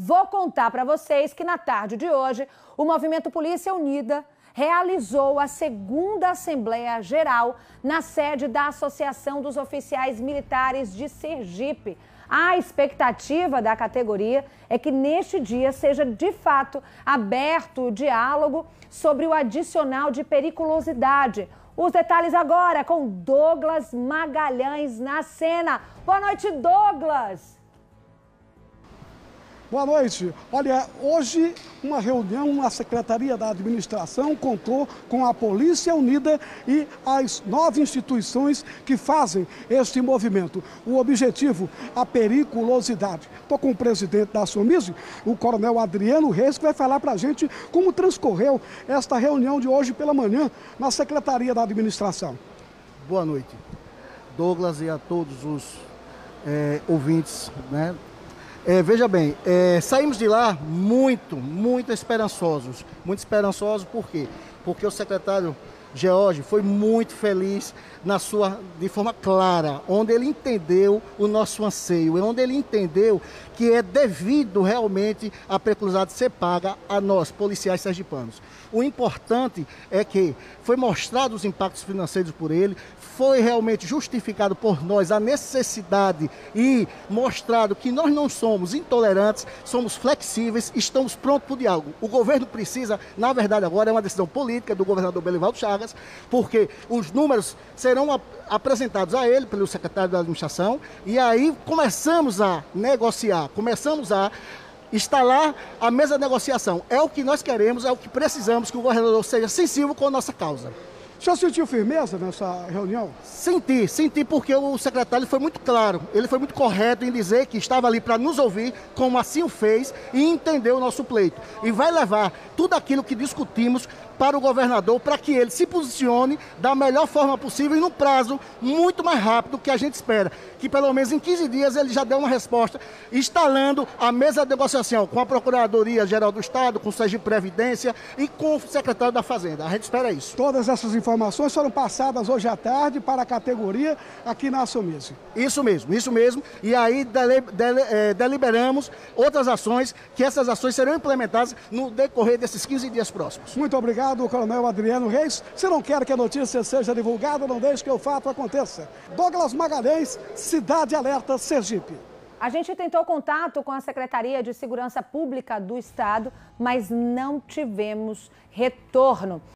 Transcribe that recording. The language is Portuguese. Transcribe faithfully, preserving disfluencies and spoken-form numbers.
Vou contar para vocês que na tarde de hoje, o Movimento Polícia Unida realizou a segunda Assembleia Geral na sede da Associação dos Oficiais Militares de Sergipe. A expectativa da categoria é que neste dia seja de fato aberto o diálogo sobre o adicional de periculosidade. Os detalhes agora com Douglas Magalhães na cena. Boa noite, Douglas! Boa noite. Olha, hoje uma reunião na Secretaria da Administração contou com a Polícia Unida e as nove instituições que fazem este movimento. O objetivo, a periculosidade. Estou com o presidente da SOMISE, o coronel Adriano Reis, que vai falar para a gente como transcorreu esta reunião de hoje pela manhã na Secretaria da Administração. Boa noite, Douglas, e a todos os é, ouvintes, né? É, veja bem, é, saímos de lá muito, muito esperançosos. Muito esperançosos por quê? Porque o secretário George foi muito feliz na sua, de forma clara, onde ele entendeu o nosso anseio, onde ele entendeu que é devido realmente a periculosidade ser paga a nós, policiais sergipanos. O importante é que foi mostrado os impactos financeiros por ele, foi realmente justificado por nós a necessidade e mostrado que nós não somos intolerantes, somos flexíveis, estamos prontos para o diálogo. O governo precisa, na verdade agora é uma decisão política do governador Belivaldo Chagas, porque os números serão ap apresentados a ele, pelo secretário da administração, e aí começamos a negociar, começamos a instalar a mesa de negociação. É o que nós queremos, é o que precisamos, que o governador seja sensível com a nossa causa. O senhor sentiu firmeza nessa reunião? Senti, senti porque o secretário foi muito claro, ele foi muito correto em dizer que estava ali para nos ouvir, como assim o fez, e entendeu o nosso pleito. E vai levar tudo aquilo que discutimos para o governador, para que ele se posicione da melhor forma possível e no prazo muito mais rápido que a gente espera. Que pelo menos em quinze dias ele já deu uma resposta, instalando a mesa de negociação com a Procuradoria-Geral do Estado, com o Sergipe Previdência e com o secretário da Fazenda. A gente espera isso. Todas essas informações foram passadas hoje à tarde para a categoria aqui na SOMISE. Isso mesmo, isso mesmo. E aí dele, dele, é, deliberamos outras ações, que essas ações serão implementadas no decorrer desses quinze dias próximos. Muito obrigado, coronel Adriano Reis. Se não quer que a notícia seja divulgada, não deixe que o fato aconteça. Douglas Magalhães, Cidade Alerta, Sergipe. A gente tentou contato com a Secretaria de Segurança Pública do Estado, mas não tivemos retorno.